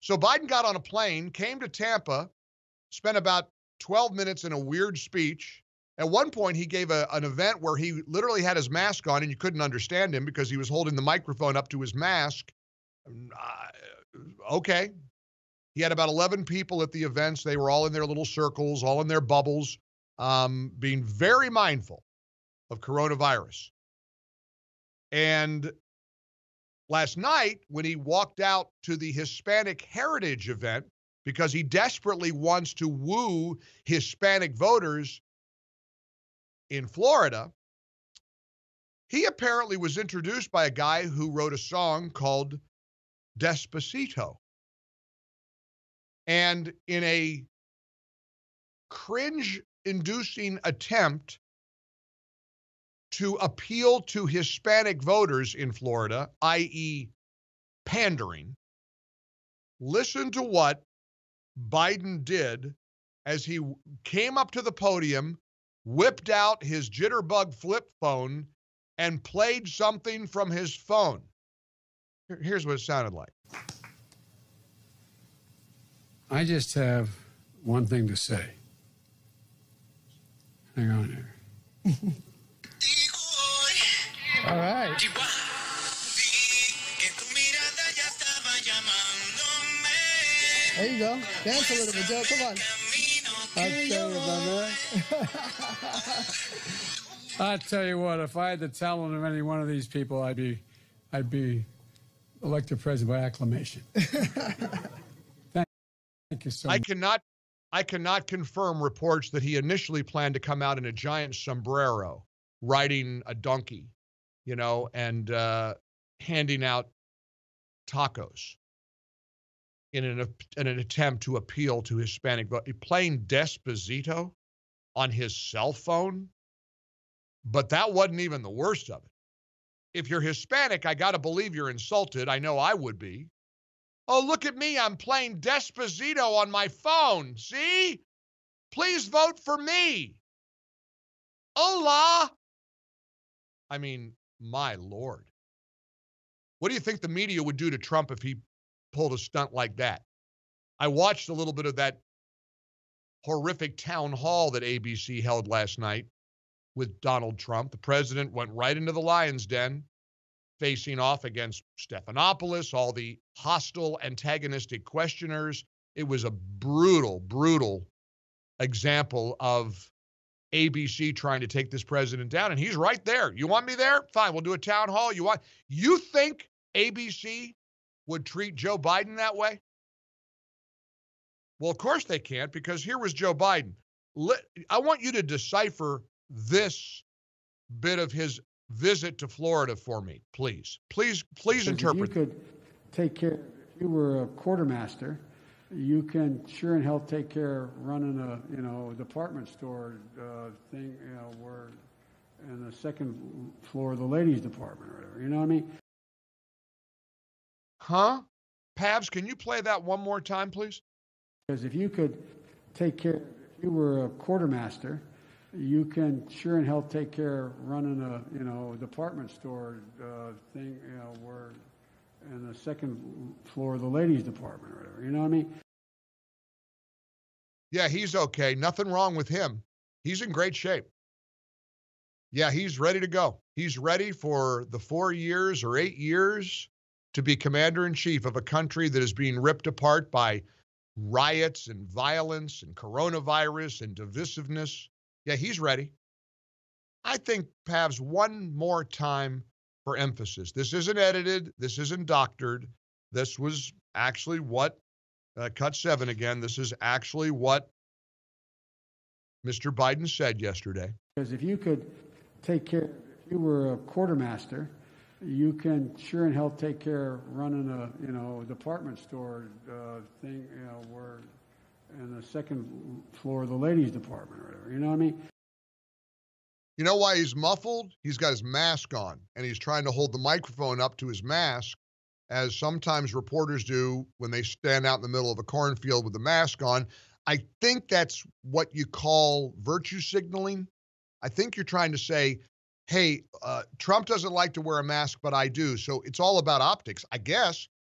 So Biden got on a plane, came to Tampa, spent about 12 minutes in a weird speech. At one point, he gave an event where he literally had his mask on and you couldn't understand him because he was holding the microphone up to his mask. Okay. He had about 11 people at the events. They were all in their little circles, all in their bubbles, being very mindful of coronavirus. And last night, when he walked out to the Hispanic Heritage event, because he desperately wants to woo Hispanic voters in Florida, he apparently was introduced by a guy who wrote a song called Despacito. And in a cringe-inducing attempt to appeal to Hispanic voters in Florida, i.e. pandering, listen to what Biden did as he came up to the podium, whipped out his jitterbug flip phone, and played something from his phone. Here's what it sounded like. I just have one thing to say. Hang on here. All right. There you go. Dance a little bit, Joe. Come on. I'll tell you what, if I had the talent of any one of these people, I'd be elected president by acclamation. Thank you so much. I cannot confirm reports that he initially planned to come out in a giant sombrero, riding a donkey, and handing out tacos in an attempt to appeal to Hispanic vote. Playing Despacito on his cell phone, but that wasn't even the worst of it. If you're Hispanic, I got to believe you're insulted. I know I would be. Oh, look at me. I'm playing Despacito on my phone. See? Please vote for me. Hola. I mean, my Lord. What do you think the media would do to Trump if he pulled a stunt like that? I watched a little bit of that horrific town hall that ABC held last night with Donald Trump. The president went right into the lion's den, facing off against Stephanopoulos, all the hostile, antagonistic questioners. It was a brutal, brutal example of ABC trying to take this president down, and he's right there. You want me there? Fine, we'll do a town hall. You think ABC would treat Joe Biden that way? Well, of course they can't, because here was Joe Biden. I want you to decipher this bit of his visit to Florida for me, please. Please interpret. If you could take care, if you were a quartermaster, you can sure and hell take care of running a department store thing, where in the second floor of the ladies department or whatever. You know what I mean? Huh? Pabs, can you play that one more time, please? Because if you could take care, if you were a quartermaster, you can sure and hell take care of running a department store thing, where in the second floor of the ladies department or whatever. You know what I mean? Yeah, he's okay. Nothing wrong with him. He's in great shape. Yeah, he's ready to go. He's ready for the 4 years or 8 years to be commander-in-chief of a country that is being ripped apart by riots and violence and coronavirus and divisiveness. Yeah, he's ready. I think, Pavs, one more time for emphasis. This isn't edited. This isn't doctored. This was actually what, cut 7 again, this is actually what Mr. Biden said yesterday. Because if you could take care, if you were a quartermaster, you can sure and hell take care of running a department store thing, where in the second floor of the ladies department or whatever. You know what I mean? You know why he's muffled? He's got his mask on, and he's trying to hold the microphone up to his mask, as sometimes reporters do when they stand out in the middle of a cornfield with the mask on. I think that's what you call virtue signaling. I think you're trying to say, hey, Trump doesn't like to wear a mask, but I do. So it's all about optics, I guess,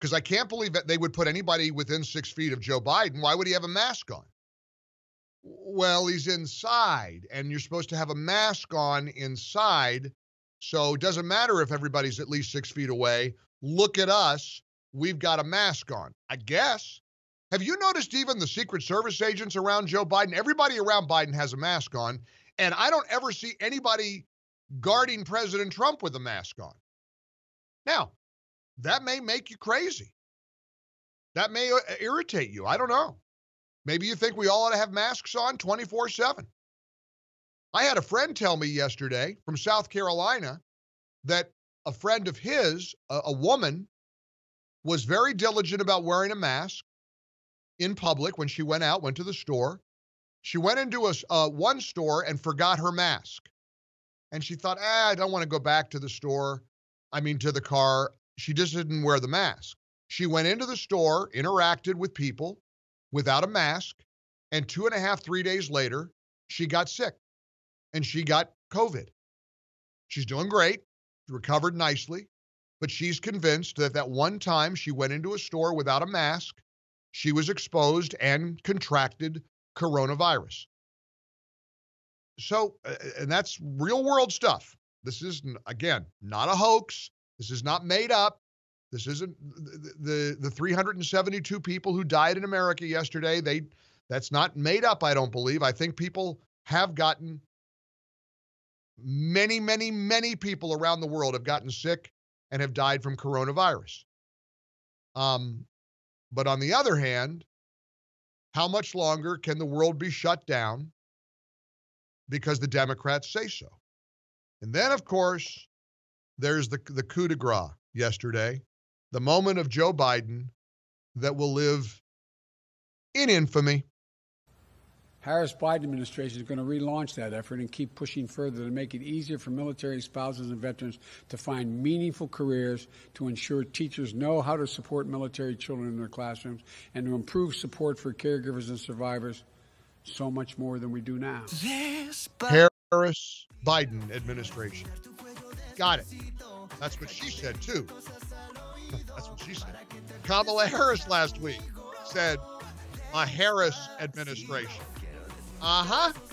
Because I can't believe that they would put anybody within 6 feet of Joe Biden. Why would he have a mask on? Well, he's inside, and you're supposed to have a mask on inside, so it doesn't matter if everybody's at least 6 feet away. Look at us. We've got a mask on, I guess. Have you noticed even the Secret Service agents around Joe Biden? Everybody around Biden has a mask on, and I don't ever see anybody guarding President Trump with a mask on. Now, that may make you crazy. That may irritate you. I don't know. Maybe you think we all ought to have masks on 24/7. I had a friend tell me yesterday from South Carolina that a friend of his, a woman, was very diligent about wearing a mask in public when she went to the store. She went into one store and forgot her mask. And she thought, I don't want to go back to the store. To the car. She just didn't wear the mask. She went into the store, interacted with people without a mask, and 2.5, 3 days later, she got sick and she got COVID. She's doing great, recovered nicely, but she's convinced that one time she went into a store without a mask, she was exposed and contracted coronavirus. So, and that's real world stuff. This is, again, not a hoax. This is not made up. This isn't the 372 people who died in America yesterday. That's not made up, I don't believe. I think people have gotten, many, many, many people around the world have gotten sick and have died from coronavirus. But on the other hand, how much longer can the world be shut down because the Democrats say so? And then, of course, there's the coup de grace yesterday, the moment of Joe Biden that will live in infamy. Harris-Biden administration is going to relaunch that effort and keep pushing further to make it easier for military spouses and veterans to find meaningful careers, to ensure teachers know how to support military children in their classrooms, and to improve support for caregivers and survivors, so much more than we do now. Harris-Biden administration. Got it. That's what she said, too. That's what she said. Kamala Harris last week said, a Harris administration. Uh-huh.